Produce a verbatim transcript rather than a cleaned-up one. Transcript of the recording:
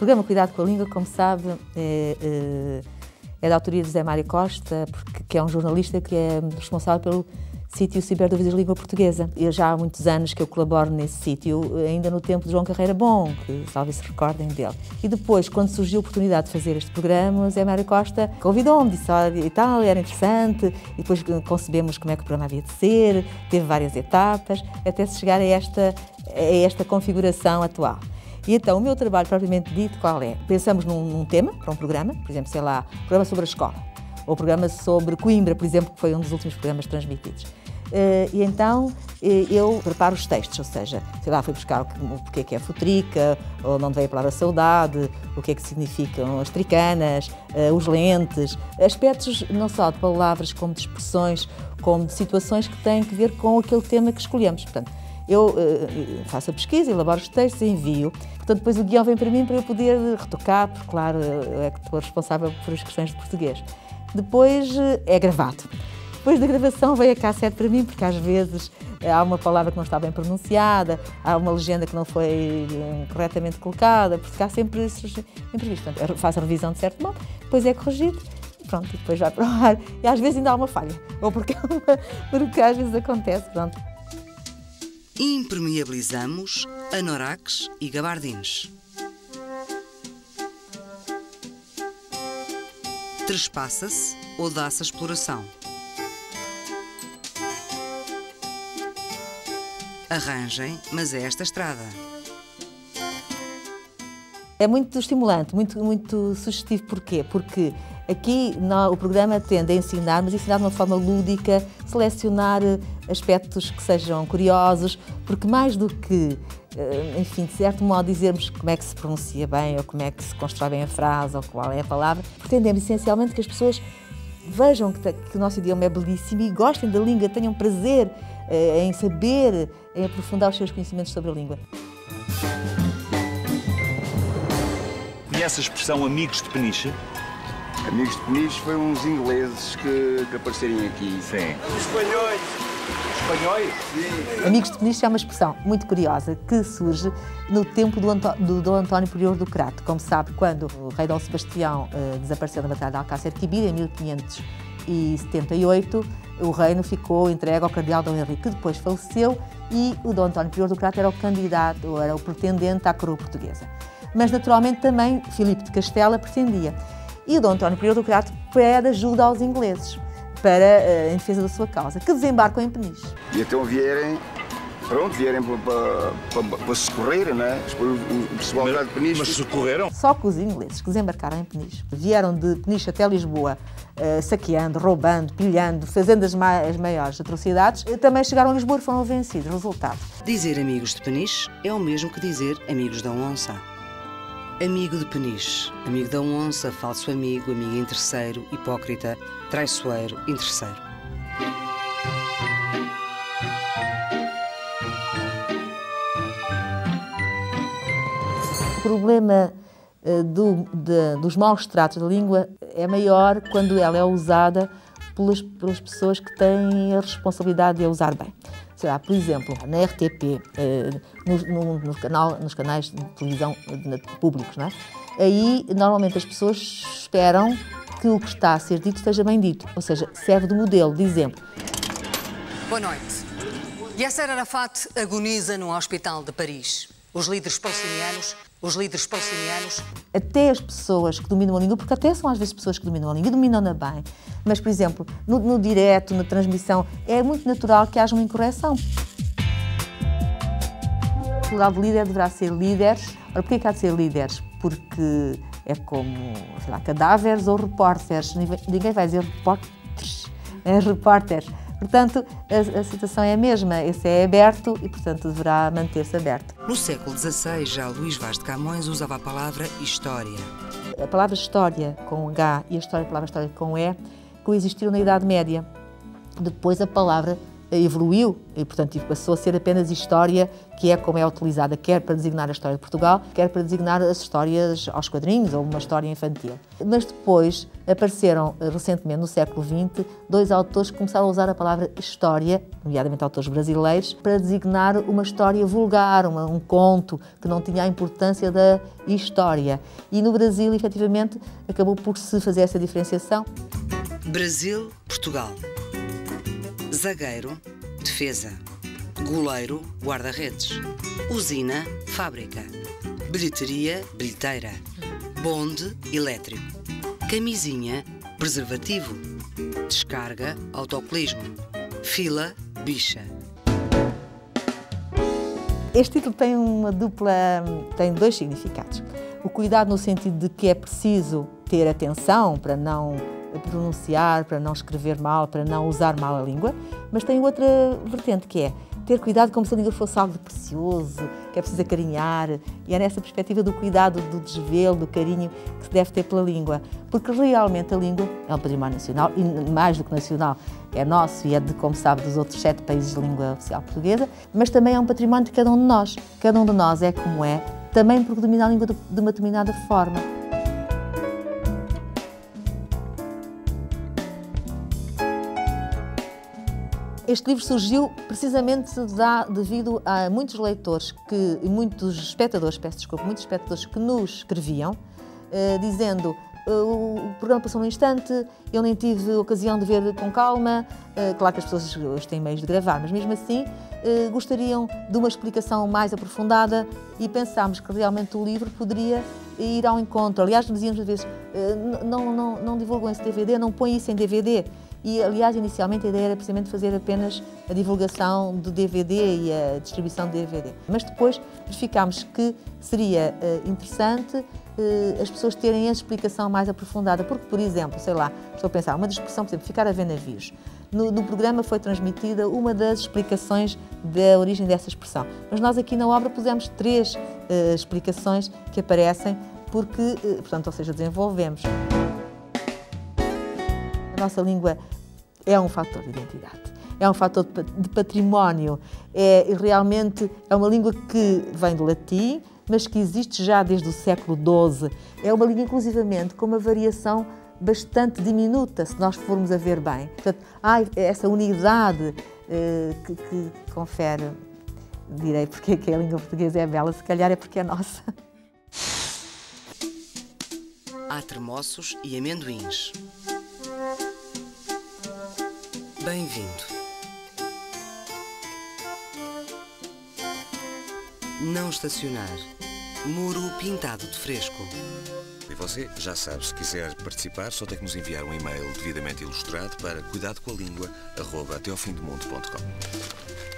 programa Cuidado com a Língua, como sabe, é, é da autoria de José Mário Costa, porque, que é um jornalista que é responsável pelo sítio Ciberdúvidas de Língua Portuguesa. Eu já há muitos anos que eu colaboro nesse sítio, ainda no tempo de João Carreira Bom, que talvez se recordem dele. E depois, quando surgiu a oportunidade de fazer este programa, José Mário Costa convidou-me, disse e tal, era interessante, e depois concebemos como é que o programa havia de ser, teve várias etapas, até se chegar a esta, a esta configuração atual. E então, o meu trabalho propriamente dito, qual é? Pensamos num, num tema para um programa, por exemplo, sei lá, programa sobre a escola, ou programa sobre Coimbra, por exemplo, que foi um dos últimos programas transmitidos. Uh, e então uh, eu preparo os textos, ou seja, sei lá, fui buscar o, que, o porquê que é futrica, ou de onde veio a palavra saudade, o que é que significam as tricanas, uh, os lentes, aspectos não só de palavras como de expressões, como de situações que têm que ver com aquele tema que escolhemos. Portanto, eu uh, faço a pesquisa, elaboro os textos e envio. Portanto, depois o guião vem para mim para eu poder retocar, porque, claro, eu é que estou responsável por as questões de português. Depois uh, é gravado. Depois da gravação veio a cassete para mim, porque às vezes há uma palavra que não está bem pronunciada, há uma legenda que não foi corretamente colocada, porque há sempre esses imprevistos. Portanto, eu faço a revisão de certo modo, depois é corrigido e pronto, e depois vai para o ar. E às vezes ainda há uma falha, ou porque, porque às vezes acontece, pronto. Impermeabilizamos anoraks e gabardines. Trespassa-se ou dá-se a exploração. Arranjem, mas é esta estrada. É muito estimulante, muito, muito sugestivo. Porquê? Porque aqui no, o programa tende a ensinar, mas ensinar de uma forma lúdica, selecionar aspectos que sejam curiosos, porque mais do que, enfim, de certo modo dizermos como é que se pronuncia bem, ou como é que se constrói bem a frase, ou qual é a palavra, pretendemos essencialmente que as pessoas vejam que, que o nosso idioma é belíssimo e gostem da língua, tenham prazer em saber, em aprofundar os seus conhecimentos sobre a língua. Conhece a expressão amigos de Peniche? Amigos de Peniche foi uns ingleses que, que aparecerem aqui. Sim. Os espanhóis. Espanhóis? Sim. Amigos de Peniche é uma expressão muito curiosa que surge no tempo do, Antó do Dom António Prior do Crato. Como se sabe, quando o rei Dom Sebastião uh, desapareceu na Batalha de Alcácer Quibir, em mil quinhentos e setenta e oito, o reino ficou entregue ao cardeal Dom Henrique, que depois faleceu, e o Dom António Prior do Crato era o candidato, era o pretendente à coroa portuguesa. Mas, naturalmente, também Filipe de Castela pretendia. E o Dom António Prior do Crato pede ajuda aos ingleses para, em defesa da sua causa, que desembarcam em Peniche. E então vierem, pronto, vierem para, para, para, para socorrer, não é? O pessoal lá de Peniche. Mas socorreram? Só que os ingleses que desembarcaram em Peniche, vieram de Peniche até Lisboa, uh, saqueando, roubando, pilhando, fazendo as, ma as maiores atrocidades, também chegaram a Lisboa e foram vencidos. Resultado. Dizer amigos de Peniche é o mesmo que dizer amigos da onça. Amigo de Peniche, amigo da onça, falso amigo, amigo interesseiro, hipócrita, traiçoeiro, interesseiro. O problema uh, do, de, dos maus tratos da língua é maior quando ela é usada pelas, pelas pessoas que têm a responsabilidade de a usar bem. Sei lá, por exemplo, na R T P, uh, no, no, no canal, nos canais de televisão públicos, não é? Aí, normalmente, as pessoas esperam que o que está a ser dito esteja bem dito, ou seja, serve de modelo, de exemplo. Boa noite. Yasser Arafat agoniza no hospital de Paris. Os líderes palestinianos, os líderes palestinianos... Até as pessoas que dominam a língua, porque até são às vezes pessoas que dominam a língua e dominam-na bem, mas, por exemplo, no, no direto, na transmissão, é muito natural que haja uma incorreção. O plural de líder deverá ser líderes. Ora, porquê que há de ser líderes? Porque é como, sei lá, cadáveres ou repórteres. Ninguém vai dizer repórteres, é repórteres. Portanto, a, a situação é a mesma, esse é aberto e, portanto, deverá manter-se aberto. No século dezasseis, já Luís Vaz de Camões usava a palavra história. A palavra história com H e a, história, a palavra história com E coexistiram na Idade Média. Depois a palavra evoluiu e, portanto, passou a ser apenas história, que é como é utilizada, quer para designar a história de Portugal, quer para designar as histórias aos quadrinhos ou uma história infantil. Mas depois apareceram, recentemente, no século vinte, dois autores que começaram a usar a palavra história, nomeadamente autores brasileiros, para designar uma história vulgar, uma, um conto que não tinha a importância da história. E no Brasil, efetivamente, acabou por se fazer essa diferenciação. Brasil, Portugal. Zagueiro, defesa. Goleiro, guarda-redes. Usina, fábrica. Bilheteria, bilheteira. Bonde, elétrico. Camisinha, preservativo. Descarga, autocolismo. Fila, bicha. Este título tem uma dupla, tem dois significados. O cuidado no sentido de que é preciso ter atenção para não pronunciar, para não escrever mal, para não usar mal a língua, mas tem outra vertente, que é ter cuidado como se a língua fosse algo de precioso, que é preciso acarinhar, e é nessa perspectiva do cuidado, do desvelo, do carinho que se deve ter pela língua, porque realmente a língua é um património nacional, e mais do que nacional, é nosso e é, de, como sabe, dos outros sete países de língua oficial portuguesa, mas também é um património de cada um de nós. Cada um de nós é como é, também porque domina a língua de, de uma determinada forma. Este livro surgiu precisamente devido a muitos leitores que, e muitos espectadores, peço desculpa, muitos espectadores que nos escreviam, eh, dizendo o programa passou num instante, eu nem tive ocasião de ver com calma, eh, claro que as pessoas hoje têm meios de gravar, mas mesmo assim eh, gostariam de uma explicação mais aprofundada e pensámos que realmente o livro poderia ir ao encontro. Aliás, nos dizíamos às vezes, eh, não, não, não divulgam esse D V D, não põem isso em D V D. E, aliás, inicialmente a ideia era precisamente fazer apenas a divulgação do D V D e a distribuição do D V D. Mas depois verificámos que seria uh, interessante uh, as pessoas terem a explicação mais aprofundada, porque, por exemplo, sei lá, estou a pensar, uma expressão, por exemplo, ficar a ver navios. No, no programa foi transmitida uma das explicações da origem dessa expressão. Mas nós aqui na obra pusemos três uh, explicações que aparecem, porque, uh, portanto, ou seja, desenvolvemos. A nossa língua é um fator de identidade, é um fator de património, é realmente é uma língua que vem do latim, mas que existe já desde o século doze. É uma língua, inclusivamente, com uma variação bastante diminuta, se nós formos a ver bem. Portanto, há essa unidade eh, que, que confere, direi porque é que a língua portuguesa é bela, se calhar é porque é nossa. Há termossos e amendoins. Bem-vindo. Não estacionar. Muro pintado de fresco. E você já sabe, se quiser participar, só tem que nos enviar um e-mail devidamente ilustrado para cuidado com a língua arroba até ao fim do mundo ponto com.